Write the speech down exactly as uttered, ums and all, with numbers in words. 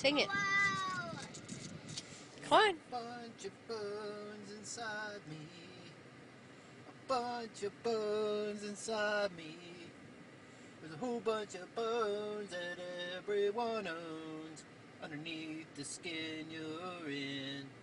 Sing it. Wow. Come on. Bunch of bones inside me. A bunch of bones inside me. There's a whole bunch of bones that everyone owns underneath the skin you're in.